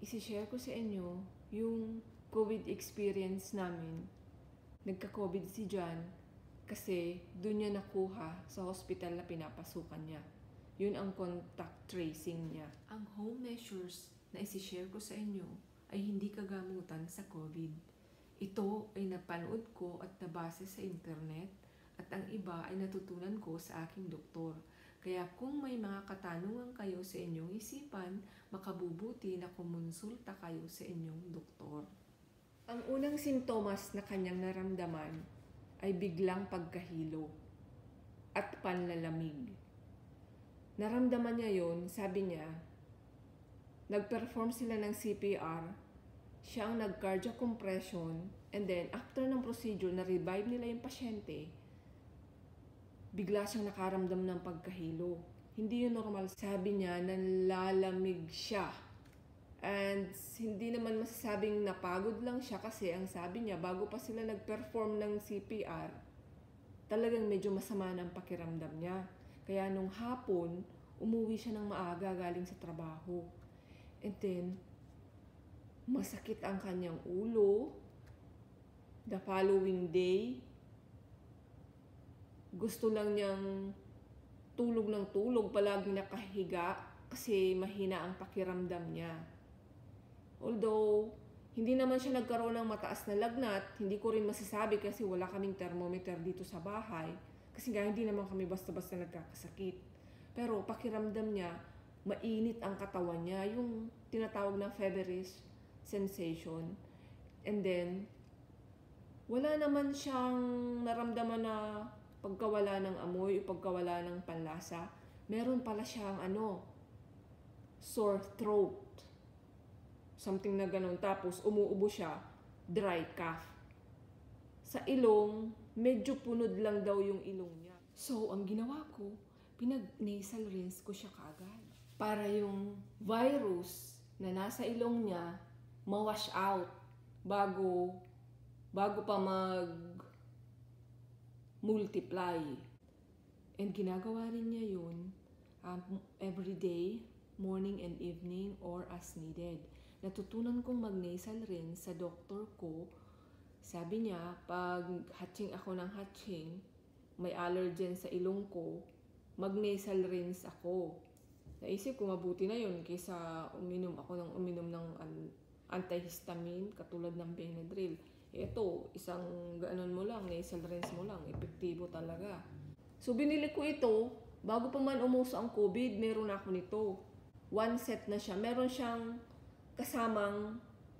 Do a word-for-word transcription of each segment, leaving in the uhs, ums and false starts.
isi-share ko sa inyo yung COVID experience namin. Nagka-COVID si John kasi doon niya nakuha sa hospital na pinapasukan niya. Yun ang contact tracing niya. Ang home measures na isi-share ko sa inyo ay hindi kagamutan sa COVID. Ito ay napanood ko at nabase sa internet at ang iba ay natutunan ko sa aking doktor. Kaya kung may mga katanungan kayo sa inyong isipan, makabubuti na kumonsulta kayo sa inyong doktor. Ang unang simptomas na kanyang naramdaman ay biglang pagkahilo at panlalamig. Naramdaman niya yon, sabi niya, nag-perform sila ng C P R, siya ang nag-cardiac compression, and then after ng procedure, na-revive nila yung pasyente, bigla siyang nakaramdam ng pagkahilo. Hindi yun normal. Sabi niya, nalalamig siya. And hindi naman masasabing napagod lang siya kasi ang sabi niya, bago pa sila nag-perform ng C P R, talagang medyo masama ng pakiramdam niya. Kaya nung hapon, umuwi siya ng maaga galing sa trabaho. And then, masakit ang kanyang ulo. The following day, gusto lang niyang tulog ng tulog, palagi nakahiga kasi mahina ang pakiramdam niya. Although, hindi naman siya nagkaroon ng mataas na lagnat, hindi ko rin masasabi kasi wala kaming thermometer dito sa bahay. Kasi nga hindi naman kami basta-basta nagkakasakit. Pero pakiramdam niya, mainit ang katawan niya, yung tinatawag na feverish sensation. And then, wala naman siyang naramdaman na pagkawala ng amoy o pagkawala ng panlasa. Meron pala siyang ano, sore throat. Something na ganun. Tapos umuubo siya, dry cough. Sa ilong, medyo punod lang daw yung ilong niya. So, ang ginawa ko, pinag-nasal rinse ko siya kaagad. Para yung virus na nasa ilong niya, ma-wash out bago, bago pa mag multiply. And ginagawa rin niya yun um, every day, morning and evening, or as needed. Natutunan kong mag-nasal rinse sa doktor ko. Sabi niya, pag hatching ako ng hatching, may allergen sa ilong ko, mag-nasal rinse ako. Naisip ko, mabuti na yun kaysa uminom ako ng uminom ng antihistamine katulad ng Benadryl. Ito, isang gaanon mo lang, nasal rinse mo lang, epektibo talaga. So, binili ko ito, bago pa man umuso ang COVID, meron ako nito. One set na siya. Meron siyang kasamang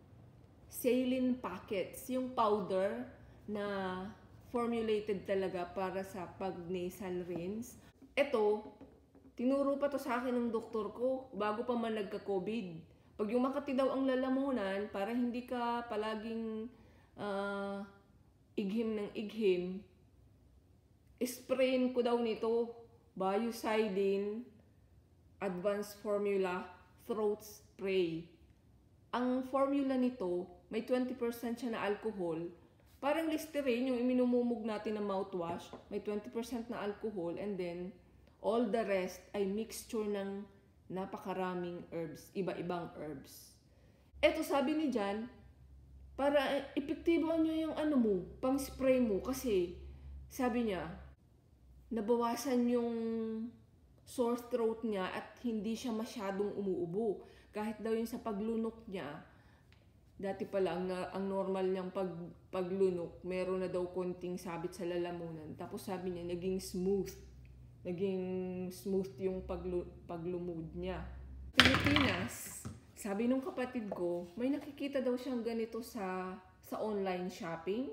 saline packets, yung powder na formulated talaga para sa pag-nasal rinse. Ito, tinuro pa to sa akin ng doktor ko, bago pa man nagka-COVID. Pag yung Makati daw ang lalamunan, para hindi ka palaging Uh, ighim ng ighim, sprayin ko daw nito, Biocidin Advanced Formula Throat Spray. Ang formula nito, may twenty percent siya na alcohol. Parang Listerine, yung iminumumog natin na mouthwash, may twenty percent na alcohol, and then all the rest ay mixture ng napakaraming herbs, iba-ibang herbs. Eto, sabi ni Jan, para epektibo nyo yung ano mo, pang spray mo, kasi sabi niya, nabawasan yung sore throat niya at hindi siya masyadong umuubo. Kahit daw yung sa paglunok niya, dati pala ang, ang normal niyang pag, paglunok, meron na daw konting sabit sa lalamunan. Tapos sabi niya, naging smooth. Naging smooth yung paglu, paglumod niya. Pilipinas, sabi nung kapatid ko, may nakikita daw siyang ganito sa sa online shopping.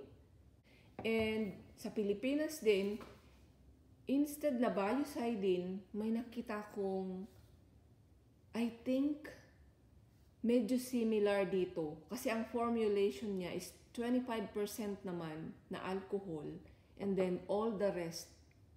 And sa Pilipinas din, instead na Biocidin, may nakita kong, I think, medyo similar dito. Kasi ang formulation niya is twenty-five percent naman na alcohol. And then all the rest,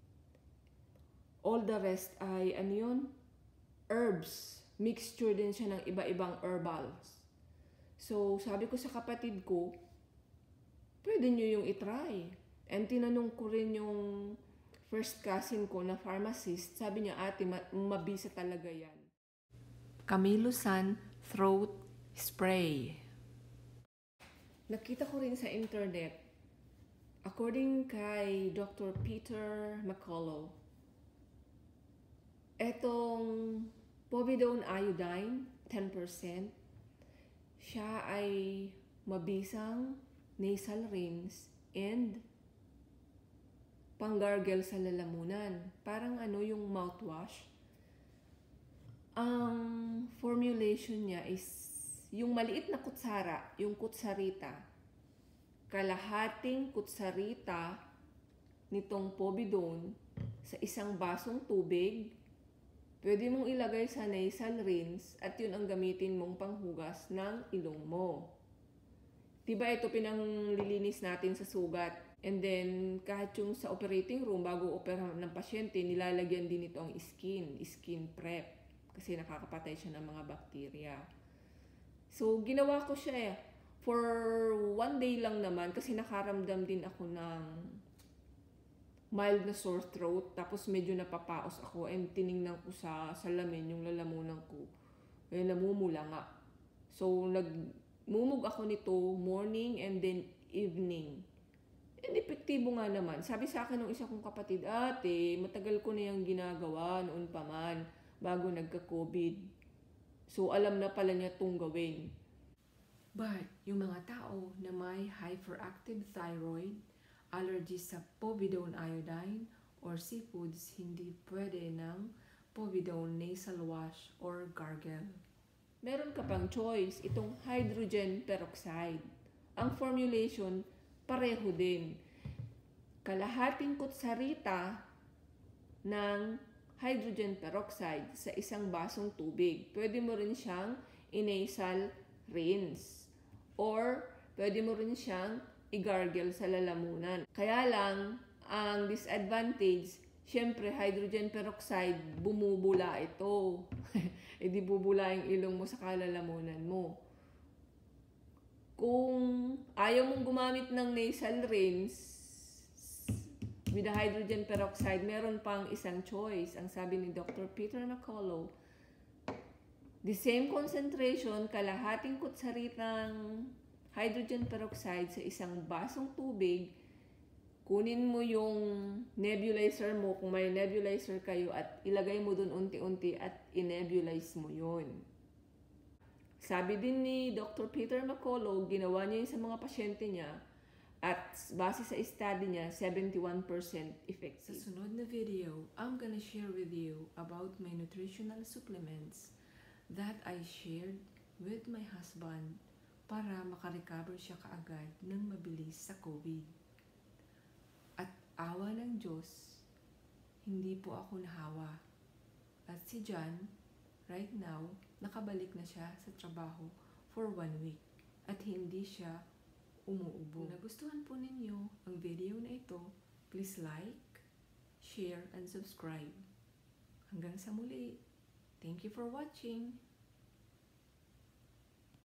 all the rest ay, ano yun? Herbs. Mixture din siya ng iba-ibang herbals. So, sabi ko sa kapatid ko, pwede nyo yung itry. And tinanong ko rin yung first cousin ko na pharmacist. Sabi niya, ate, mabisa talaga yan. Camilo San Throat spray. Nakita ko rin sa internet, according kay Doctor Peter McCullough, etong povidone iodine, ten percent, siya ay mabisang nasal rinse and panggargle sa lalamunan. Parang ano yung mouthwash. Ang formulation niya is yung maliit na kutsara, yung kutsarita. Kalahating kutsarita nitong povidone sa isang basong tubig. Pwede mong ilagay sa nasal rinse at yun ang gamitin mong panghugas ng ilong mo. Diba ito pinanglilinis natin sa sugat? And then, kahit yung sa operating room, bago operahan ng pasyente, nilalagyan din ito ang skin, skin prep. Kasi nakakapatay siya ng mga bakterya. So, ginawa ko siya eh. For one day lang naman, kasi nakaramdam din ako ng mild na sore throat. Tapos medyo napapaos ako and tiningnan ko sa salamin, yung lalamunan ko. Eh, namumula nga. So, nagmumug ako nito morning and then evening. And epektibo nga naman. Sabi sa akin ng isa kong kapatid, ate, matagal ko na yung ginagawa noon pa man bago nagka-COVID. So, alam na pala niya itong gawin. But, yung mga tao na may hyperactive thyroid, allergies sa povidone iodine, or seafoods, hindi pwede ng povidone nasal wash or gargle. Meron ka pang choice, itong hydrogen peroxide. Ang formulation, pareho din. Kalahating kutsarita ng hydrogen peroxide sa isang basong tubig. Pwede mo rin siyang i-nasal rinse. Or, pwede mo rin siyang i-gargle sa lalamunan. Kaya lang, ang disadvantage, syempre, hydrogen peroxide, bumubula ito. E di bubula yung ilong mo sa kalalamunan mo. Kung ayaw mong gumamit ng nasal rinse, with the hydrogen peroxide, meron pang isang choice. Ang sabi ni Doctor Peter McCullough, the same concentration, kalahating kutsaritang hydrogen peroxide sa isang basong tubig, kunin mo yung nebulizer mo, kung may nebulizer kayo, at ilagay mo dun unti-unti at inebulize mo yun. Sabi din ni Doctor Peter McCullough, ginawa niya yun sa mga pasyente niya, at base sa study niya, seventy-one percent effective. Sa sunod na video, I'm gonna share with you about my nutritional supplements that I shared with my husband para makarecover siya kaagad ng mabilis sa COVID. At awa ng Diyos, hindi po ako nahawa. At si John, right now, nakabalik na siya sa trabaho for one week at hindi siya umuubo. Kung nagustuhan po ninyo ang video na ito, please like, share, and subscribe. Hanggang sa muli. Thank you for watching.